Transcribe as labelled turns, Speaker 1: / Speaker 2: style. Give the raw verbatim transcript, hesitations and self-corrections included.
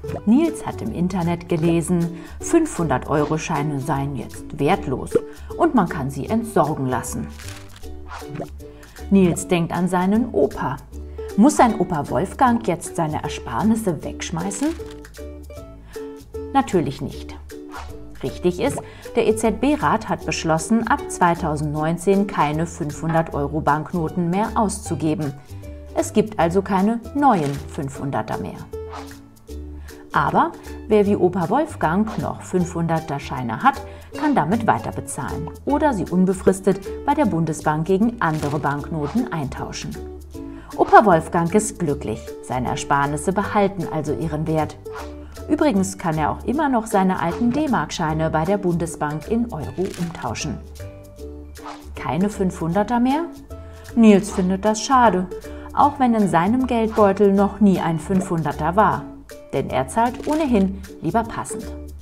Speaker 1: Nils hat im Internet gelesen, fünfhundert-Euro-Scheine seien jetzt wertlos und man kann sie entsorgen lassen. Nils denkt an seinen Opa. Muss sein Opa Wolfgang jetzt seine Ersparnisse wegschmeißen? Natürlich nicht. Richtig ist, der E Z B-Rat hat beschlossen, ab zweitausendneunzehn keine fünfhundert-Euro-Banknoten mehr auszugeben. Es gibt also keine neuen fünfhunderter mehr. Aber wer wie Opa Wolfgang noch fünfhunderter-Scheine hat, kann damit weiter bezahlen oder sie unbefristet bei der Bundesbank gegen andere Banknoten eintauschen. Opa Wolfgang ist glücklich, seine Ersparnisse behalten also ihren Wert. Übrigens kann er auch immer noch seine alten D-Mark-Scheine bei der Bundesbank in Euro umtauschen. Keine fünfhunderter mehr? Nils findet das schade, auch wenn in seinem Geldbeutel noch nie ein fünfhunderter war. Denn er zahlt ohnehin lieber passend.